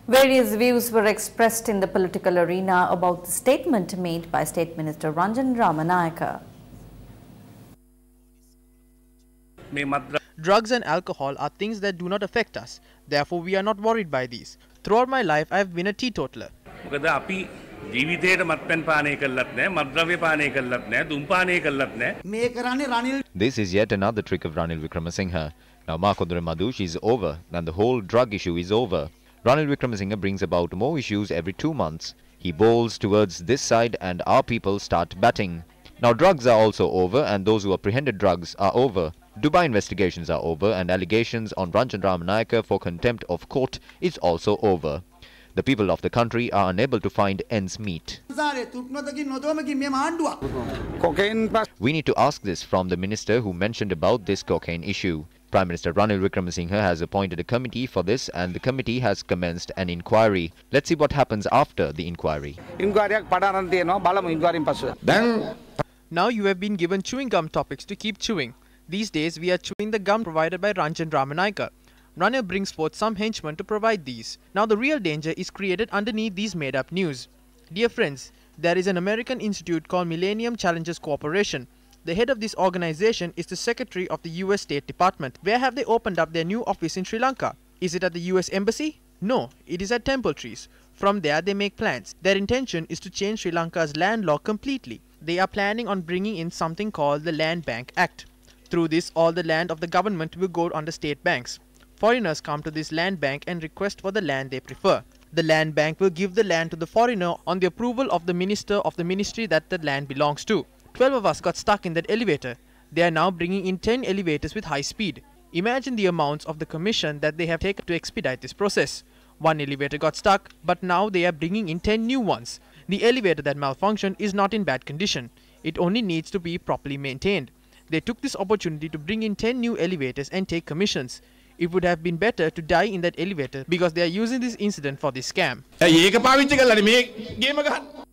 Various views were expressed in the political arena about the statement made by State Minister Ranjan Ramanayake. Drugs and alcohol are things that do not affect us. Therefore, we are not worried by these. Throughout my life, I have been a teetotaler. This is yet another trick of Ranil Wickremesinghe. Now Makondra Madush is over and the whole drug issue is over. Ranil Wickremesinghe brings about more issues every 2 months. He bowls towards this side and our people start batting. Now drugs are also over and those who apprehended drugs are over. Dubai investigations are over and allegations on Ranjan Ramanayake for contempt of court is also over. The people of the country are unable to find ends meet. We need to ask this from the minister who mentioned about this cocaine issue. Prime Minister Ranil Wickremesinghe has appointed a committee for this and the committee has commenced an inquiry. Let's see what happens after the inquiry. Now you have been given chewing gum topics to keep chewing. These days we are chewing the gum provided by Ranjan Ramanayake. Ranil brings forth some henchmen to provide these. Now the real danger is created underneath these made-up news. Dear friends, there is an American institute called Millennium Challenges Corporation. The head of this organization is the Secretary of the US State Department. Where have they opened up their new office in Sri Lanka? Is it at the US Embassy? No, it is at Temple Trees. From there they make plans. Their intention is to change Sri Lanka's land law completely. They are planning on bringing in something called the Land Bank Act. Through this, all the land of the government will go under state banks. Foreigners come to this land bank and request for the land they prefer. The land bank will give the land to the foreigner on the approval of the minister of the ministry that the land belongs to. 12 of us got stuck in that elevator. They are now bringing in 10 elevators with high speed. Imagine the amounts of the commission that they have taken to expedite this process. One elevator got stuck, but now they are bringing in 10 new ones. The elevator that malfunctioned is not in bad condition. It only needs to be properly maintained. They took this opportunity to bring in 10 new elevators and take commissions. It would have been better to die in that elevator because they are using this incident for this scam.